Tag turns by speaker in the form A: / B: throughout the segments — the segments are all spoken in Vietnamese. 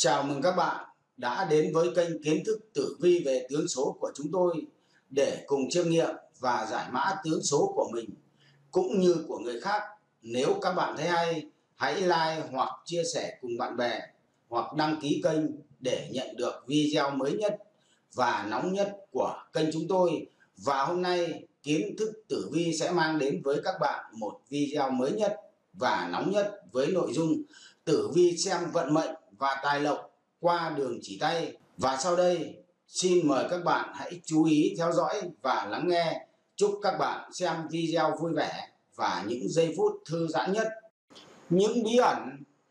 A: Chào mừng các bạn đã đến với kênh kiến thức tử vi về tướng số của chúng tôi để cùng chiêm nghiệm và giải mã tướng số của mình cũng như của người khác. Nếu các bạn thấy hay, hãy like hoặc chia sẻ cùng bạn bè hoặc đăng ký kênh để nhận được video mới nhất và nóng nhất của kênh chúng tôi. Và hôm nay kiến thức tử vi sẽ mang đến với các bạn một video mới nhất và nóng nhất với nội dung tử vi xem vận mệnh và tài lộc qua đường chỉ tay. Và sau đây xin mời các bạn hãy chú ý theo dõi và lắng nghe. Chúc các bạn xem video vui vẻ và những giây phút thư giãn nhất. Những bí ẩn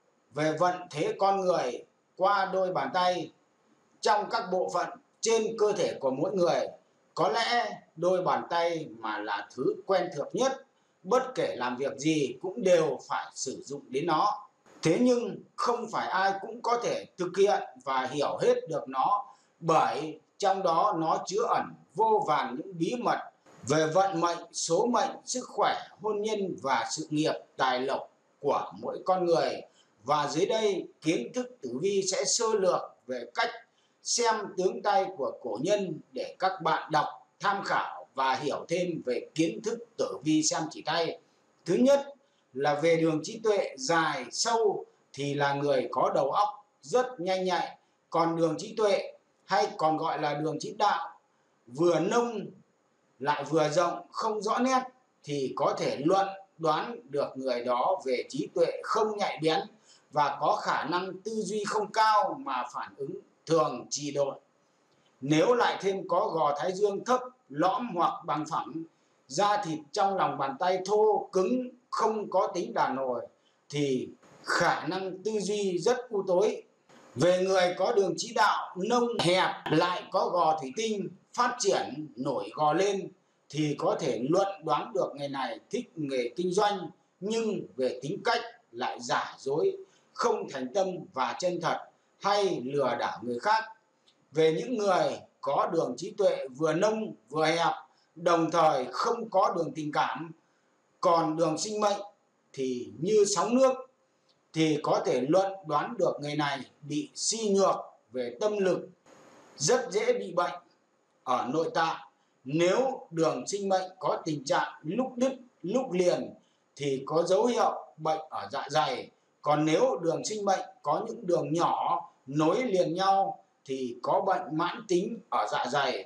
A: về vận thế con người qua đôi bàn tay. Trong các bộ phận trên cơ thể của mỗi người, có lẽ đôi bàn tay mà là thứ quen thuộc nhất, bất kể làm việc gì cũng đều phải sử dụng đến nó. Thế nhưng không phải ai cũng có thể thực hiện và hiểu hết được nó, bởi trong đó nó chứa ẩn vô vàn những bí mật về vận mệnh, số mệnh, sức khỏe, hôn nhân và sự nghiệp, tài lộc của mỗi con người. Và dưới đây kiến thức tử vi sẽ sơ lược về cách xem tướng tay của cổ nhân để các bạn đọc, tham khảo và hiểu thêm về kiến thức tử vi xem chỉ tay. Thứ nhất là về đường trí tuệ dài sâu thì là người có đầu óc rất nhanh nhạy, còn đường trí tuệ hay còn gọi là đường trí đạo vừa nông lại vừa rộng, không rõ nét thì có thể luận đoán được người đó về trí tuệ không nhạy bén và có khả năng tư duy không cao mà phản ứng thường trì độn. Nếu lại thêm có gò thái dương thấp, lõm hoặc bằng phẳng, da thịt trong lòng bàn tay thô, cứng, không có tính đàn hồi thì khả năng tư duy rất u tối. Về người có đường trí đạo nông hẹp lại có gò thủy tinh phát triển nổi gò lên thì có thể luận đoán được người này thích nghề kinh doanh, nhưng về tính cách lại giả dối, không thành tâm và chân thật hay lừa đảo người khác. Về những người có đường trí tuệ vừa nông vừa hẹp, đồng thời không có đường tình cảm, còn đường sinh mệnh thì như sóng nước, thì có thể luận đoán được người này bị suy nhược về tâm lực, rất dễ bị bệnh ở nội tạng. Nếu đường sinh mệnh có tình trạng lúc đứt lúc liền thì có dấu hiệu bệnh ở dạ dày, còn nếu đường sinh mệnh có những đường nhỏ nối liền nhau thì có bệnh mãn tính ở dạ dày.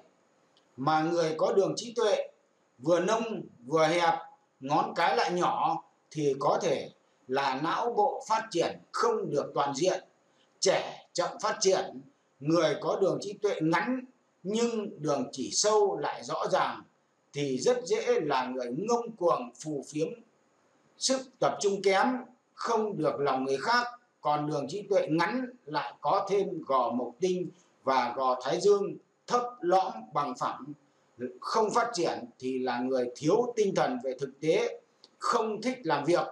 A: Mà người có đường trí tuệ vừa nông vừa hẹp, ngón cái lại nhỏ thì có thể là não bộ phát triển không được toàn diện, trẻ chậm phát triển. Người có đường trí tuệ ngắn nhưng đường chỉ sâu lại rõ ràng thì rất dễ là người ngông cuồng, phù phiếm, sức tập trung kém, không được lòng người khác. Còn đường trí tuệ ngắn lại có thêm gò mộc tinh và gò thái dương thấp, lõm, bằng phẳng, không phát triển thì là người thiếu tinh thần về thực tế, không thích làm việc,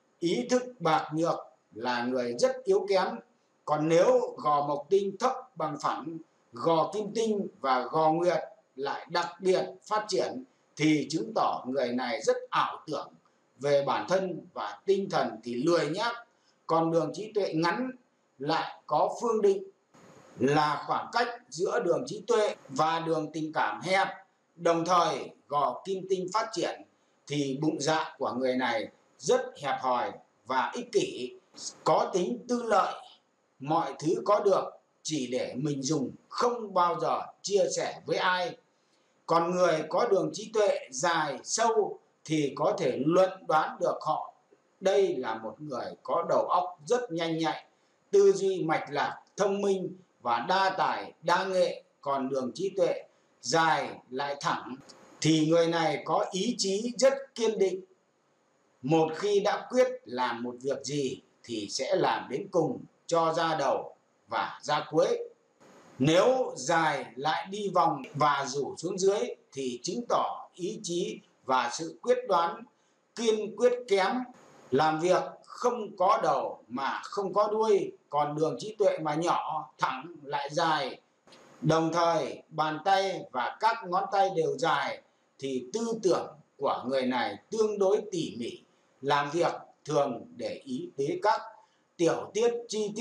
A: ý thức bạc nhược, là người rất yếu kém. Còn nếu gò mộc tinh thấp bằng phẳng, gò kim tinh và gò nguyệt lại đặc biệt phát triển thì chứng tỏ người này rất ảo tưởng về bản thân và tinh thần thì lười nhác. Còn đường trí tuệ ngắn lại có phương định là khoảng cách giữa đường trí tuệ và đường tình cảm hẹp, đồng thời gò kim tinh phát triển thì bụng dạ của người này rất hẹp hòi và ích kỷ, có tính tư lợi, mọi thứ có được chỉ để mình dùng, không bao giờ chia sẻ với ai. Còn người có đường trí tuệ dài sâu thì có thể luận đoán được họ đây là một người có đầu óc rất nhanh nhạy, tư duy mạch lạc, thông minh và đa tài đa nghệ. Còn đường trí tuệ dài lại thẳng thì người này có ý chí rất kiên định, một khi đã quyết làm một việc gì thì sẽ làm đến cùng, cho ra đầu và ra cuối. Nếu dài lại đi vòng và rủ xuống dưới thì chứng tỏ ý chí và sự quyết đoán kiên quyết kém, làm việc không có đầu mà không có đuôi. Còn đường trí tuệ mà nhỏ, thẳng lại dài, đồng thời bàn tay và các ngón tay đều dài thì tư tưởng của người này tương đối tỉ mỉ, làm việc thường để ý tới các tiểu tiết chi tiết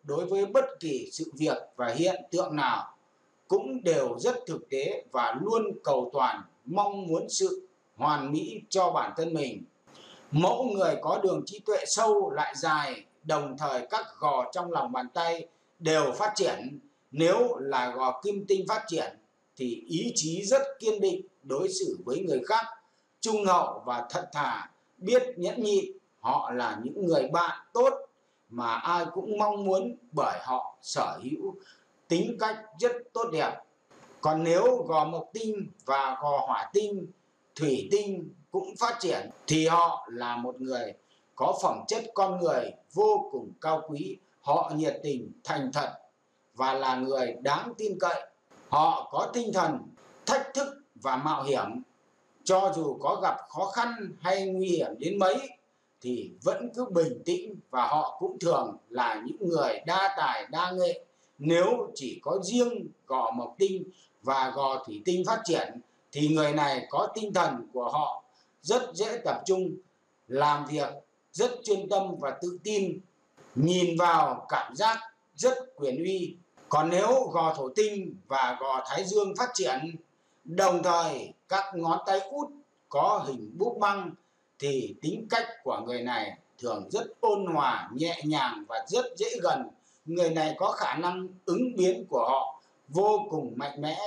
A: đối với bất kỳ sự việc và hiện tượng nào cũng đều rất thực tế và luôn cầu toàn mong muốn sự hoàn mỹ cho bản thân mình. Mẫu người có đường trí tuệ sâu lại dài, đồng thời các gò trong lòng bàn tay đều phát triển. Nếu là gò kim tinh phát triển thì ý chí rất kiên định đối xử với người khác, trung hậu và thật thà, biết nhẫn nhịn. Họ là những người bạn tốt mà ai cũng mong muốn, bởi họ sở hữu tính cách rất tốt đẹp. Còn nếu gò mộc tinh và gò hỏa tinh, thủy tinh cũng phát triển thì họ là một người có phẩm chất con người vô cùng cao quý. Họ nhiệt tình, thành thật và là người đáng tin cậy. Họ có tinh thần thách thức và mạo hiểm. Cho dù có gặp khó khăn hay nguy hiểm đến mấy thì vẫn cứ bình tĩnh, và họ cũng thường là những người đa tài đa nghệ. Nếu chỉ có riêng gò mộc tinh và gò thủy tinh phát triển thì người này có tinh thần của họ rất dễ tập trung, làm việc rất chuyên tâm và tự tin, nhìn vào cảm giác rất quyền uy. Còn nếu gò thổ tinh và gò thái dương phát triển, đồng thời các ngón tay út có hình búp băng, thì tính cách của người này thường rất ôn hòa, nhẹ nhàng và rất dễ gần. Người này có khả năng ứng biến của họ vô cùng mạnh mẽ.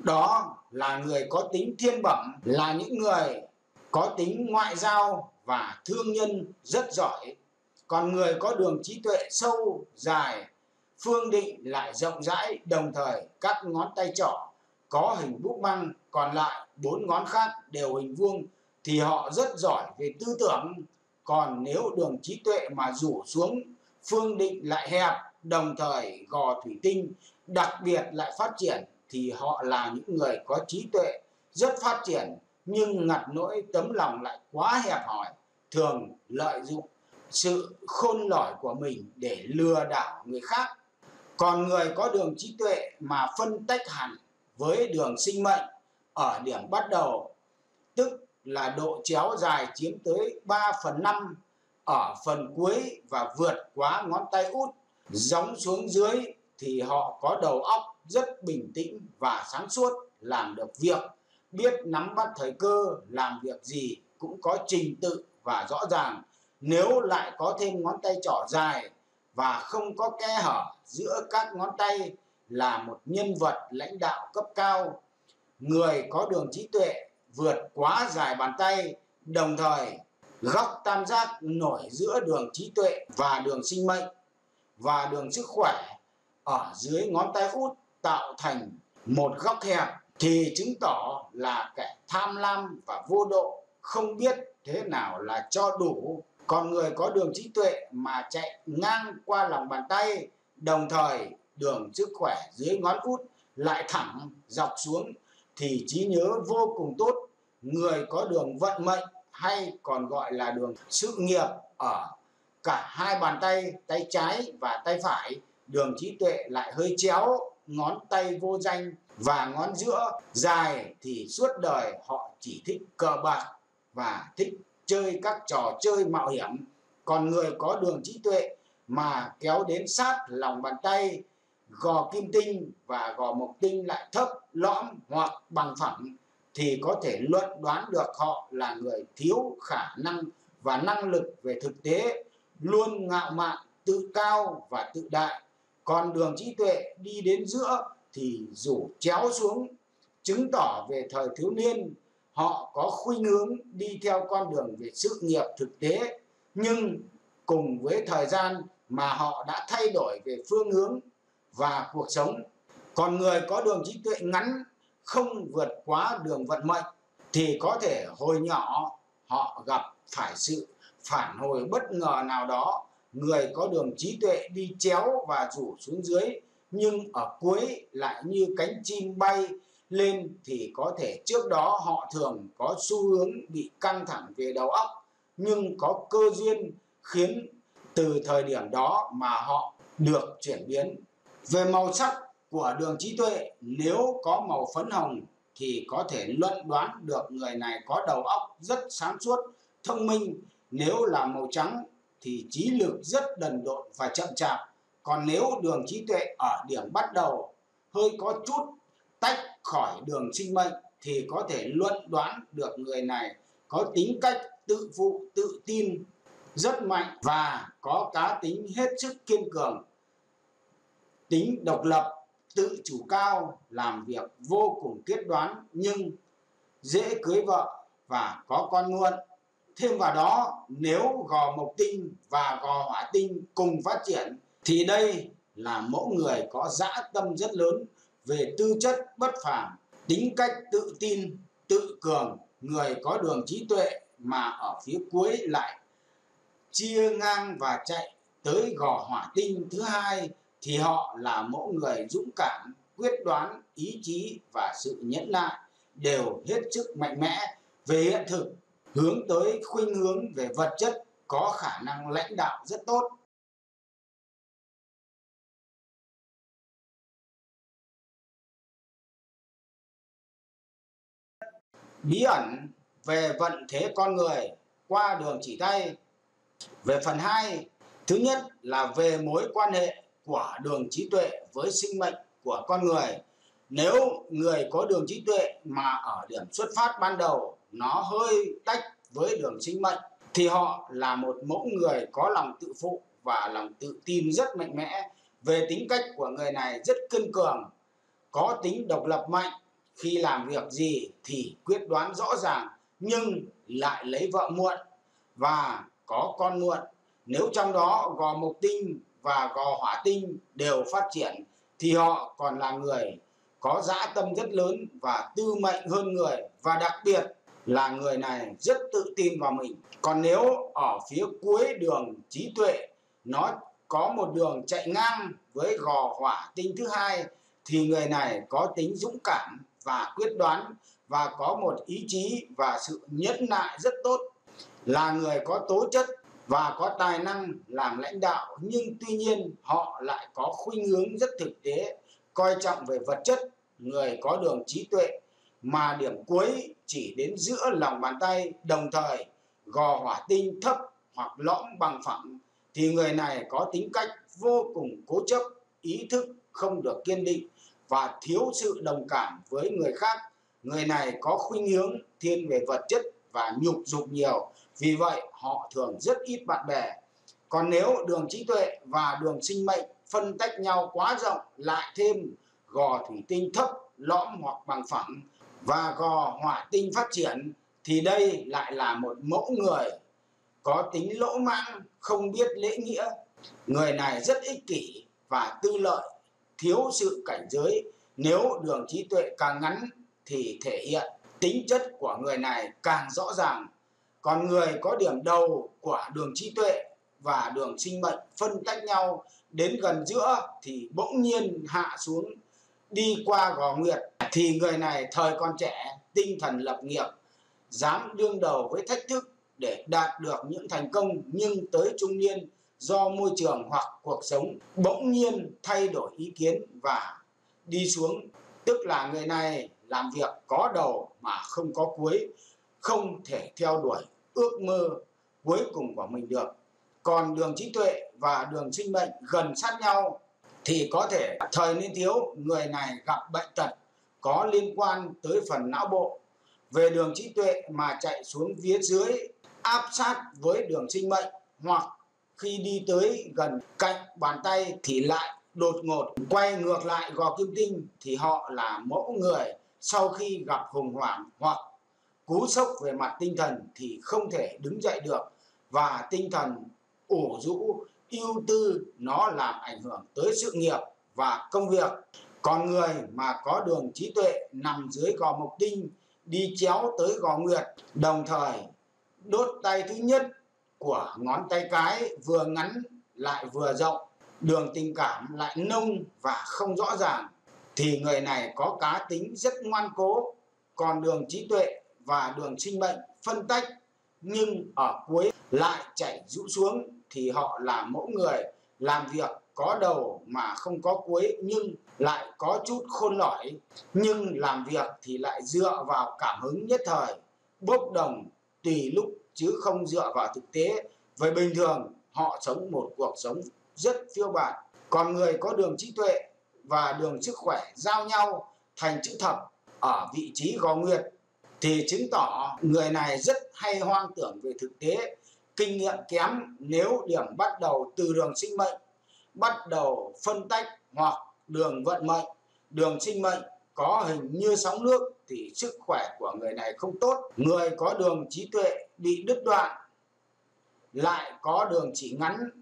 A: Đó là người có tính thiên bẩm, là những người có tính ngoại giao và thương nhân rất giỏi. Còn người có đường trí tuệ sâu, dài, phương định lại rộng rãi, đồng thời các ngón tay trỏ có hình búp băng, còn lại 4 ngón khác đều hình vuông, thì họ rất giỏi về tư tưởng. Còn nếu đường trí tuệ mà rủ xuống, phương định lại hẹp, đồng thời gò thủy tinh đặc biệt lại phát triển, thì họ là những người có trí tuệ rất phát triển, nhưng ngặt nỗi tấm lòng lại quá hẹp hòi, thường lợi dụng sự khôn lỏi của mình để lừa đảo người khác. Còn người có đường trí tuệ mà phân tách hẳn với đường sinh mệnh ở điểm bắt đầu, tức là độ chéo dài chiếm tới 3/5 ở phần cuối và vượt quá ngón tay út gióng xuống dưới, thì họ có đầu óc rất bình tĩnh và sáng suốt, làm được việc, biết nắm bắt thời cơ, làm việc gì cũng có trình tự và rõ ràng. Nếu lại có thêm ngón tay trỏ dài và không có kẽ hở giữa các ngón tay, là một nhân vật lãnh đạo cấp cao. Người có đường trí tuệ vượt quá dài bàn tay, đồng thời góc tam giác nổi giữa đường trí tuệ và đường sinh mệnh và đường sức khỏe ở dưới ngón tay út tạo thành một góc hẹp, thì chứng tỏ là kẻ tham lam và vô độ, không biết thế nào là cho đủ. Còn người có đường trí tuệ mà chạy ngang qua lòng bàn tay, đồng thời đường sức khỏe dưới ngón út lại thẳng dọc xuống, thì trí nhớ vô cùng tốt. Người có đường vận mệnh, hay còn gọi là đường sự nghiệp, ở cả hai bàn tay, tay trái và tay phải, đường trí tuệ lại hơi chéo, ngón tay vô danh và ngón giữa dài, thì suốt đời họ chỉ thích cờ bạc và thích chơi các trò chơi mạo hiểm. Còn người có đường trí tuệ mà kéo đến sát lòng bàn tay, gò kim tinh và gò mộc tinh lại thấp, lõm hoặc bằng phẳng, thì có thể luận đoán được họ là người thiếu khả năng và năng lực về thực tế, luôn ngạo mạn, tự cao và tự đại. Còn đường trí tuệ đi đến giữa thì rủ chéo xuống, chứng tỏ về thời thiếu niên họ có khuynh hướng đi theo con đường về sự nghiệp thực tế, nhưng cùng với thời gian mà họ đã thay đổi về phương hướng và cuộc sống. Còn người có đường trí tuệ ngắn, không vượt quá đường vận mệnh, thì có thể hồi nhỏ họ gặp phải sự phản hồi bất ngờ nào đó. Người có đường trí tuệ đi chéo và rủ xuống dưới, nhưng ở cuối lại như cánh chim bay lên, thì có thể trước đó họ thường có xu hướng bị căng thẳng về đầu óc, nhưng có cơ duyên khiến từ thời điểm đó mà họ được chuyển biến. Về màu sắc của đường trí tuệ, nếu có màu phấn hồng thì có thể luận đoán được người này có đầu óc rất sáng suốt, thông minh. Nếu là màu trắng thì trí lực rất đần độn và chậm chạp, Còn nếu đường trí tuệ ở điểm bắt đầu hơi có chút tách khỏi đường sinh mệnh thì có thể luận đoán được người này có tính cách tự phụ, tự tin rất mạnh và có cá tính hết sức kiên cường, tính độc lập, tự chủ cao, làm việc vô cùng quyết đoán nhưng dễ cưới vợ và có con muộn. Thêm vào đó, nếu gò mộc tinh và gò hỏa tinh cùng phát triển thì đây là mẫu người có dã tâm rất lớn về tư chất bất phàm, tính cách tự tin, tự cường. Người có đường trí tuệ mà ở phía cuối lại chia ngang và chạy tới gò hỏa tinh thứ hai thì họ là mẫu người dũng cảm, quyết đoán, ý chí và sự nhẫn nại đều hết sức mạnh mẽ về hiện thực, hướng tới khuynh hướng về vật chất, có khả năng lãnh đạo rất tốt. Bí ẩn về vận thế con người qua đường chỉ tay. Về phần 2, thứ nhất là về mối quan hệ của đường trí tuệ với sinh mệnh của con người. Nếu người có đường trí tuệ mà ở điểm xuất phát ban đầu nó hơi tách với đường sinh mệnh thì họ là một mẫu người có lòng tự phụ và lòng tự tin rất mạnh mẽ. Về tính cách của người này rất kiên cường, có tính độc lập mạnh, khi làm việc gì thì quyết đoán rõ ràng nhưng lại lấy vợ muộn và có con muộn. Nếu trong đó gò mộc tinh và gò hỏa tinh đều phát triển thì họ còn là người có dã tâm rất lớn và tư mệnh hơn người, và đặc biệt là người này rất tự tin vào mình. Còn nếu ở phía cuối đường trí tuệ nó có một đường chạy ngang với gò hỏa tinh thứ hai thì người này có tính dũng cảm và quyết đoán và có một ý chí và sự nhẫn nại rất tốt, là người có tố chất và có tài năng làm lãnh đạo, nhưng tuy nhiên họ lại có khuynh hướng rất thực tế, coi trọng về vật chất. Người có đường trí tuệ mà điểm cuối chỉ đến giữa lòng bàn tay, đồng thời gò hỏa tinh thấp hoặc lõm bằng phẳng thì người này có tính cách vô cùng cố chấp, ý thức không được kiên định và thiếu sự đồng cảm với người khác. Người này có khuynh hướng thiên về vật chất và nhục dục nhiều, vì vậy họ thường rất ít bạn bè. Còn nếu đường trí tuệ và đường sinh mệnh phân tách nhau quá rộng, lại thêm gò thủy tinh thấp, lõm hoặc bằng phẳng và gò hỏa tinh phát triển thì đây lại là một mẫu người có tính lỗ mãng, không biết lễ nghĩa. Người này rất ích kỷ và tư lợi, thiếu sự cảnh giới. Nếu đường trí tuệ càng ngắn thì thể hiện tính chất của người này càng rõ ràng. Còn người có điểm đầu của đường trí tuệ và đường sinh mệnh phân tách nhau đến gần giữa thì bỗng nhiên hạ xuống đi qua gò nguyệt thì người này thời còn trẻ, tinh thần lập nghiệp, dám đương đầu với thách thức để đạt được những thành công, nhưng tới trung niên do môi trường hoặc cuộc sống bỗng nhiên thay đổi ý kiến và đi xuống, tức là người này làm việc có đầu mà không có cuối, không thể theo đuổi ước mơ cuối cùng của mình được. Còn đường trí tuệ và đường sinh mệnh gần sát nhau thì có thể thời niên thiếu người này gặp bệnh tật có liên quan tới phần não bộ. Về đường trí tuệ mà chạy xuống phía dưới áp sát với đường sinh mệnh, hoặc khi đi tới gần cạnh bàn tay thì lại đột ngột quay ngược lại gò kim tinh thì họ là mẫu người sau khi gặp khủng hoảng hoặc cú sốc về mặt tinh thần thì không thể đứng dậy được và tinh thần ủ rũ, ưu tư, nó làm ảnh hưởng tới sự nghiệp và công việc. Còn người mà có đường trí tuệ nằm dưới gò mộc tinh đi chéo tới gò nguyệt, đồng thời đốt tay thứ nhất của ngón tay cái vừa ngắn lại vừa rộng, đường tình cảm lại nông và không rõ ràng thì người này có cá tính rất ngoan cố. Còn đường trí tuệ và đường sinh mệnh phân tách nhưng ở cuối lại chảy rũ xuống thì họ là mẫu người làm việc có đầu mà không có cuối, nhưng lại có chút khôn lỏi, nhưng làm việc thì lại dựa vào cảm hứng nhất thời, bốc đồng tùy lúc chứ không dựa vào thực tế. Về bình thường họ sống một cuộc sống rất phiêu bạt, Còn người có đường trí tuệ và đường sức khỏe giao nhau thành chữ thập ở vị trí gò nguyệt thì chứng tỏ người này rất hay hoang tưởng về thực tế, kinh nghiệm kém nếu điểm bắt đầu từ đường sinh mệnh, bắt đầu phân tách, hoặc đường vận mệnh, đường sinh mệnh có hình như sóng nước thì sức khỏe của người này không tốt. Người có đường trí tuệ bị đứt đoạn lại có đường chỉ ngắn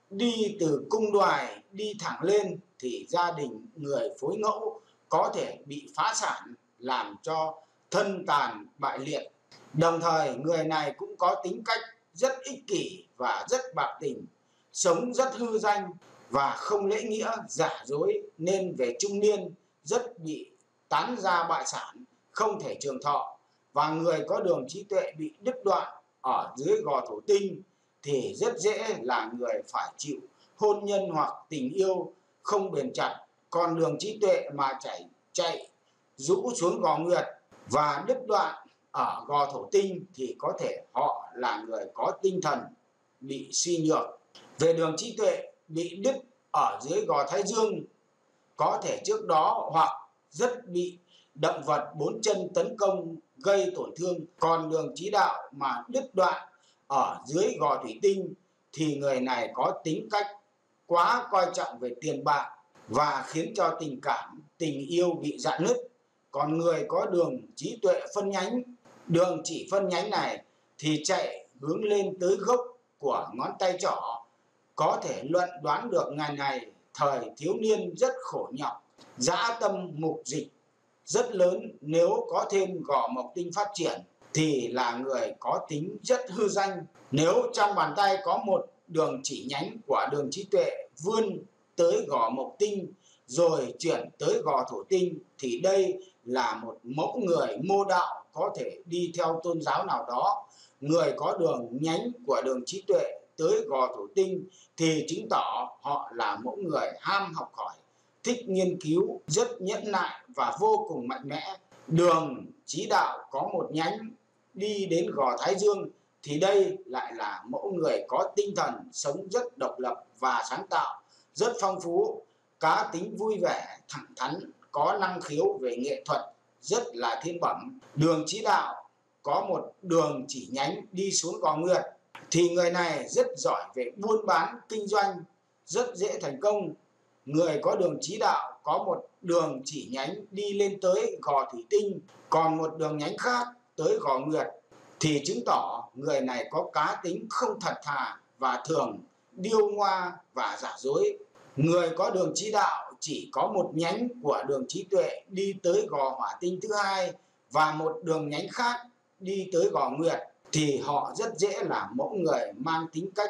A: đi từ cung đoài đi thẳng lên thì gia đình người phối ngẫu có thể bị phá sản, làm cho thân tàn bại liệt. Đồng thời người này cũng có tính cách rất ích kỷ và rất bạc tình, sống rất hư danh và không lễ nghĩa, giả dối, nên về trung niên rất bị tán gia bại sản, không thể trường thọ. Và người có đường trí tuệ bị đứt đoạn ở dưới gò thổ tinh thì rất dễ là người phải chịu hôn nhân hoặc tình yêu không bền chặt. Còn đường trí tuệ mà chạy rũ xuống gò nguyệt và đứt đoạn ở gò thổ tinh thì có thể họ là người có tinh thần bị suy nhược. Về đường trí tuệ bị đứt ở dưới gò thái dương, có thể trước đó hoặc rất bị động vật bốn chân tấn công gây tổn thương. Còn đường trí đạo mà đứt đoạn ở dưới gò thủy tinh thì người này có tính cách quá coi trọng về tiền bạc và khiến cho tình cảm, tình yêu bị rạn nứt. Còn người có đường trí tuệ phân nhánh, đường chỉ phân nhánh này thì chạy hướng lên tới gốc của ngón tay trỏ, có thể luận đoán được ngày này thời thiếu niên rất khổ nhọc, dã tâm mục dịch rất lớn. Nếu có thêm gò mộc tinh phát triển thì là người có tính rất hư danh. Nếu trong bàn tay có một đường chỉ nhánh của đường trí tuệ vươn tới gò mộc tinh rồi chuyển tới gò thổ tinh thì đây là một mẫu người mô đạo, có thể đi theo tôn giáo nào đó. Người có đường nhánh của đường trí tuệ tới gò thổ tinh thì chứng tỏ họ là mẫu người ham học hỏi, thích nghiên cứu, rất nhẫn nại và vô cùng mạnh mẽ. Đường trí đạo có một nhánh đi đến gò thái dương thì đây lại là mẫu người có tinh thần sống rất độc lập và sáng tạo, rất phong phú, cá tính vui vẻ, thẳng thắn, có năng khiếu về nghệ thuật, rất là thiên bẩm. Đường trí đạo có một đường chỉ nhánh đi xuống gò nguyệt thì người này rất giỏi về buôn bán kinh doanh, rất dễ thành công. Người có đường trí đạo có một đường chỉ nhánh đi lên tới gò thủy tinh, còn một đường nhánh khác tới gò nguyệt thì chứng tỏ người này có cá tính không thật thà và thường điêu ngoa và giả dối. Người có đường trí đạo chỉ có một nhánh của đường trí tuệ đi tới gò hỏa tinh thứ hai và một đường nhánh khác đi tới gò nguyệt thì họ rất dễ là mẫu người mang tính cách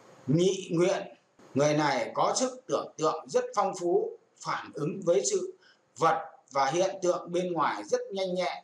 A: nhị nguyện. Người này có sức tưởng tượng rất phong phú, phản ứng với sự vật và hiện tượng bên ngoài rất nhanh nhẹn.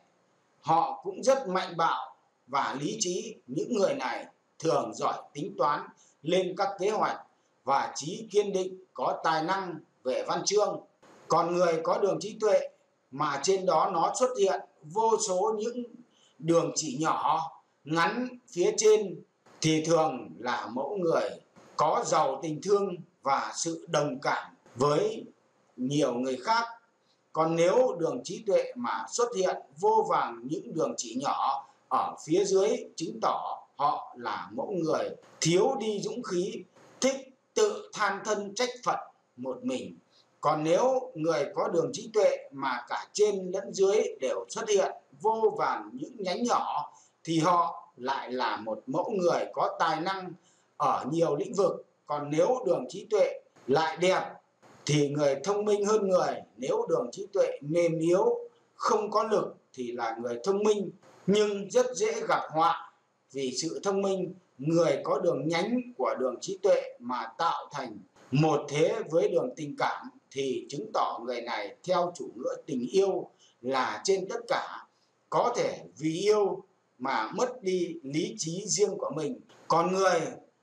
A: Họ cũng rất mạnh bạo và lý trí. Những người này thường giỏi tính toán, lên các kế hoạch và trí kiên định, có tài năng về văn chương. Còn người có đường trí tuệ mà trên đó nó xuất hiện vô số những đường chỉ nhỏ ngắn phía trên thì thường là mẫu người có giàu tình thương và sự đồng cảm với nhiều người khác. Còn nếu đường trí tuệ mà xuất hiện vô vàn những đường chỉ nhỏ ở phía dưới, chứng tỏ họ là mẫu người thiếu đi dũng khí, thích tự than thân trách phận một mình. Còn nếu người có đường trí tuệ mà cả trên lẫn dưới đều xuất hiện vô vàn những nhánh nhỏ thì họ lại là một mẫu người có tài năng ở nhiều lĩnh vực. Còn nếu đường trí tuệ lại đẹp thì người thông minh hơn người. Nếu đường trí tuệ mềm yếu, không có lực thì là người thông minh nhưng rất dễ gặp họa. Vì sự thông minh, người có đường nhánh của đường trí tuệ mà tạo thành một thế với đường tình cảm thì chứng tỏ người này theo chủ nghĩa tình yêu là trên tất cả, có thể vì yêu mà mất đi lý trí riêng của mình. Còn người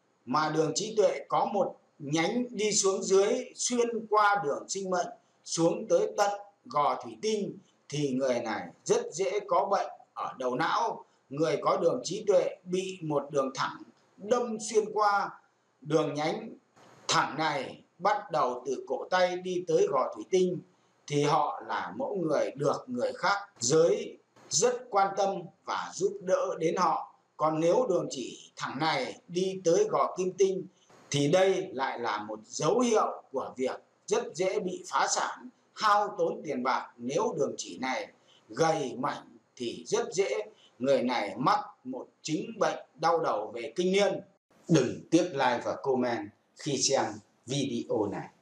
A: mà đường trí tuệ có một nhánh đi xuống dưới, xuyên qua đường sinh mệnh xuống tới tận gò thủy tinh thì người này rất dễ có bệnh ở đầu não. Người có đường trí tuệ bị một đường thẳng đâm xuyên qua đường nhánh thẳng này bắt đầu từ cổ tay đi tới gò thủy tinh thì họ là mẫu người được người khác giới rất quan tâm và giúp đỡ đến họ. Còn nếu đường chỉ thẳng này đi tới gò kim tinh thì đây lại là một dấu hiệu của việc rất dễ bị phá sản, hao tốn tiền bạc. Nếu đường chỉ này gầy mảnh thì rất dễ người này mắc một chứng bệnh đau đầu về kinh niên. Đừng tiếc like và comment khi xem video này.